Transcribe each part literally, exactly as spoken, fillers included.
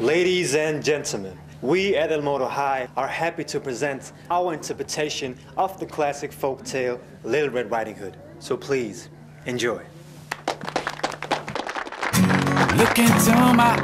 Ladies and gentlemen, we at El Modo High are happy to present our interpretation of the classic folk tale, Little Red Riding Hood. So please, enjoy. Look into my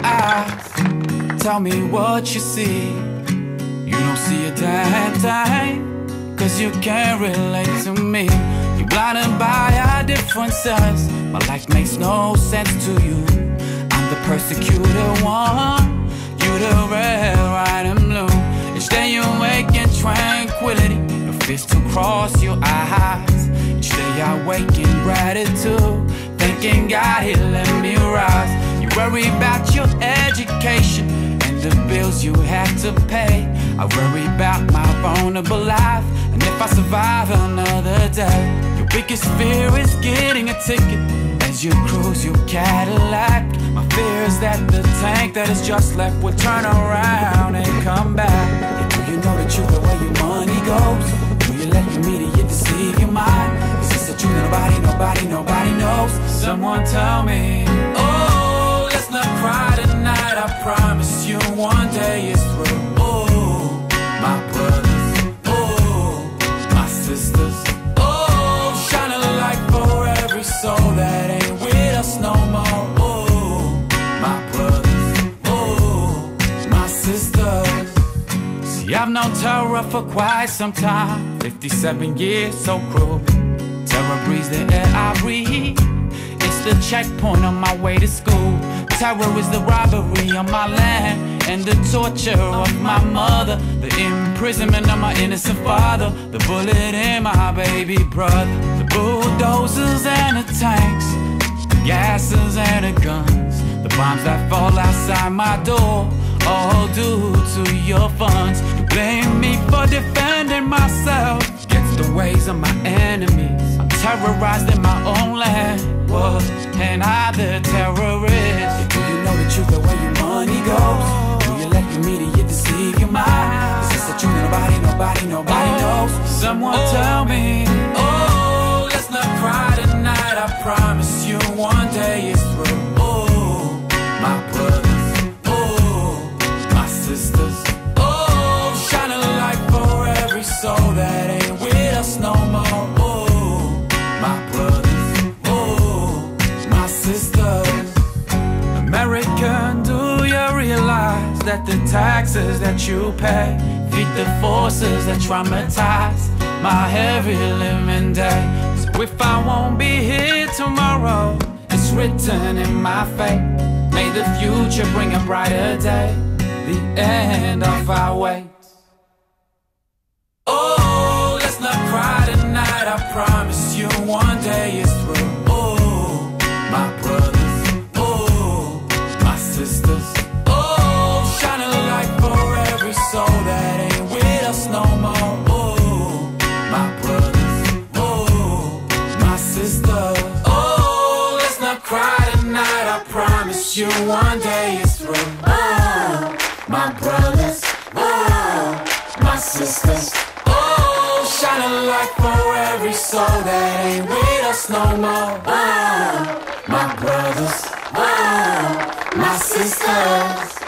eyes, tell me what you see. You don't see a damn thing, cause you can't relate to me. You're blinded by our differences, my life makes no sense to you. I'm the persecuted one, you the red, white and blue. Each day you wake in tranquility, no fears to cross your eyes. Each day I wake in gratitude, thanking God He let me rise. You worry about your education and the bills you have to pay. I worry about my vulnerable life and if I survive another day. Your biggest fear is getting a ticket as you cruise your Cadillac. My fear is that the tank that is just left will turn around and come back. Do you know the truth of where your money goes? Do you let the media deceive your mind? Is this the truth that nobody, nobody, nobody knows? Someone tell me. Oh, let's not cry tonight, I promise you one day it's through. Oh, my brothers, oh, my sisters, oh, shine a light for every soul that ain't with us no more. Oh, my brothers, oh, my sisters. See, I've known terror for quite some time, fifty-seven years, so cruel. Terror breathes the air I breathe. It's the checkpoint on my way to school. Terror is the robbery on my land and the torture of my mother, the imprisonment of my innocent father, the bullet in my baby brother, the bulldozers and the tanks, the gases and the guns, the bombs that fall outside my door, all due to your funds. You blame me for defending myself against the ways of my enemies. I'm terrorized in my own land. What? And I the terrorist. Do you know the truth of where your money goes? Do you let the media deceive your mind? Is this the truth that nobody, nobody, nobody knows? Someone oh. tell me. Oh, let's not cry tonight, I promise you one day it's through. Oh, my brothers, oh, my sisters, oh, shine a light for every soul that ain't with us no more. Oh, my brothers, oh, my sisters. American, do you realize that the taxes that you pay feed the forces that traumatize my heavy living day? So if I won't be here tomorrow, it's written in my fate. May the future bring a brighter day, the end of our wait. Oh, let's not cry tonight, I promise you one day it's through. Oh, my brothers, oh, my sisters, oh, shine a light for every soul that ain't with us no more. Oh, my brothers, oh, my sisters, oh, let's not cry tonight, I promise you one day it's through. Oh, my brothers, oh, my sisters, oh, shine a light for every soul that ain't with us no more. Oh, my brothers, oh, my sisters.